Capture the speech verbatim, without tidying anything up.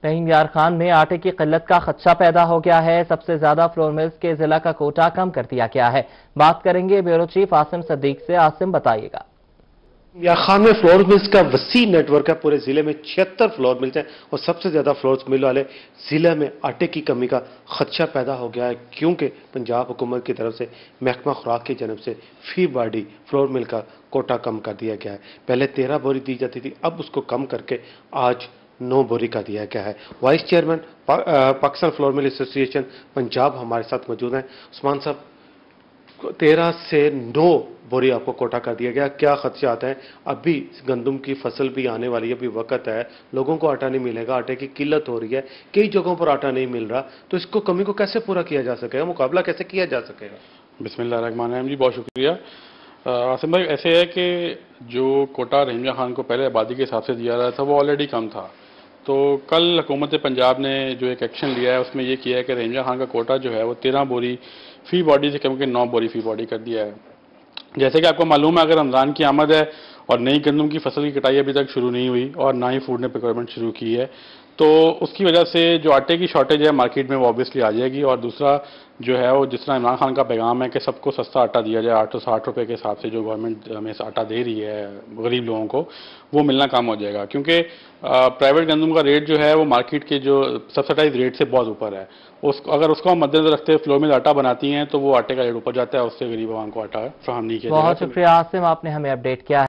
रहीम यार खान में आटे की किल्लत का खदशा पैदा हो गया है। सबसे ज्यादा फ्लोर मिल्स के जिला का कोटा कम कर दिया गया है। बात करेंगे ब्यूरो चीफ आसिम सदीक से। आसिम, बताइएगा। यार खान में फ्लोर मिल्स का वसी नेटवर्क है। पूरे जिले में छिहत्तर फ्लोर मिल्स हैं और सबसे ज्यादा फ्लोर मिल वाले जिले में आटे की कमी का खदशा पैदा हो गया है, क्योंकि पंजाब हुकूमत की तरफ से महकमा खुराक की जनब से फी बाडी फ्लोर मिल का कोटा कम कर दिया गया है। पहले तेरह बोरी दी जाती थी, अब उसको कम करके आज नौ बोरी का दिया गया है। वाइस चेयरमैन पा, Pakistan flour mill association Punjab हमारे साथ मौजूद हैं। उस्मान साहब, तेरह से नौ बोरी आपको कोटा कर दिया गया, क्या खदशात हैं? अभी गंदम की फसल भी आने वाली है, अभी वक्त है, लोगों को आटा नहीं मिलेगा, आटे की किल्लत हो रही है, कई जगहों पर आटा नहीं मिल रहा, तो इसको कमी को कैसे पूरा किया जा सकेगा, मुकाबला कैसे किया जा सकेगा? बिस्मिल्लाहिर्रहमानिर्रहीम जी, बहुत शुक्रिया। आसिम भाई, ऐसे है कि जो कोटा रहीम खान को पहले आबादी के हिसाब से दिया रहा था वो ऑलरेडी कम था। तो कल हुकूमत पंजाब ने जो एक एक्शन लिया है उसमें ये किया है कि रहीम खान का कोटा जो है वो तेरह बोरी फी बॉडी से कम के नौ बोरी फी बॉडी कर दिया है। जैसे कि आपको मालूम है, अगर रमज़ान की आमद है और नई गंदम की फसल की कटाई अभी तक शुरू नहीं हुई और ना ही फूड ने प्रोक्योरमेंट शुरू की है, तो उसकी वजह से जो आटे की शॉर्टेज है मार्केट में वो ऑब्वियसली आ जाएगी। और दूसरा जो है वो जिस तरह इमरान खान का पैगाम है कि सबको सस्ता आटा दिया जाए, आठ सौ साठ रुपये के हिसाब से जो गवर्नमेंट हमें आटा दे रही है गरीब लोगों को, वो मिलना कम हो जाएगा। क्योंकि प्राइवेट गंदम का रेट जो है वो मार्केट के जो सब्सिडाइज रेट से बहुत ऊपर है। उस अगर उसको हम मद्देनजर रखते हुए फ्लोर मिल आटा बनाती हैं तो वो आटे का रेट ऊपर जाता है, उससे गरीब आवाम को आटा फराहम नहीं किया जाएगा। बहुत शुक्रिया आसिम, आपने हमें अपडेट किया।